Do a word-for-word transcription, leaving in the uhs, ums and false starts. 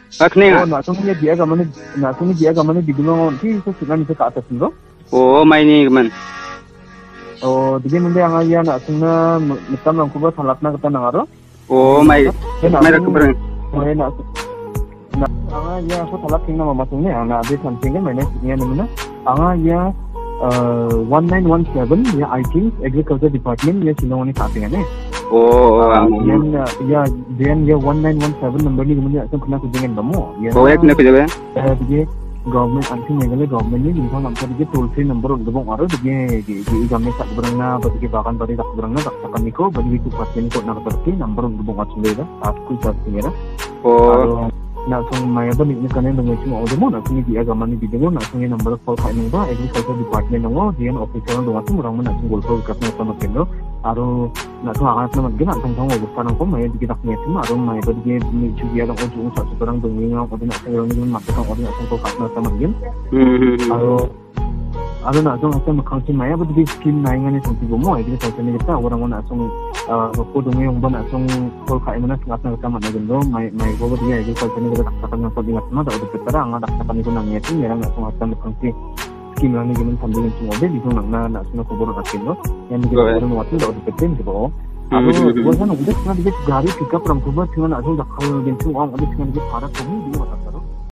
Akne Oh, na sungnya dia gamane na sungnya dia gamane bidungo ti so sunan se ka atas ndo. Oh, maini man. Oh, dige mende anga ya na sungna mitam lang kuba salapna kata nangaro. Oh, mai mai rak berang. Oh, na na anga ya so salap tingna mama sungnya anga ade something kan mana nya namanya anga ya one nine one seven ya I think agriculture department ya sinawani sapi ne. Oh, yan ya then ya one nine one seven number ni kemudian asam kena kujengan kamu. Oh, ya kena kujengan. Eh, dige government anti megale government ni minta nampak dige toll free number untuk bong aro dige di di government sak berangna bagi bahkan bagi tak berangna tak takkan niko bagi itu pasien ko nak terti number untuk bong aro sendiri aku cak sendiri. Oh. Nak song maya ba ni kanen dengan cuma audio mo nak sini dia gamani video nak sini number call kai nang ba agriculture department ngo dia officer dong atu murang mana sing golfo kapna sama kendo aro nak tu angat nama gina tong tong go panang ko maya dikita punya cuma aro maya ba dia ni juga dong ujung sak sekarang dong ni ngo nak sing ni mak tong audio nak ko kapna sama gen aro aro nak song asam khangsi maya ba dia skim naingan ni song mo agriculture ni kita orang nak song ko dong yung ba nak song call kai mana sing asam sama na gendo mai mai go dia agriculture ni kita takkan nak di ngatna da udah petara anga takkan itu nang yeti merang nak song asam khangsi skim ni gimen sambung cuma be di song nang na song ko boro rakendo yang di boro waktu da udah petem gitu aro gua kan udah sana di gari pickup ram kuba cuma nak song dakal gen song ang ada cuma di para ko ni di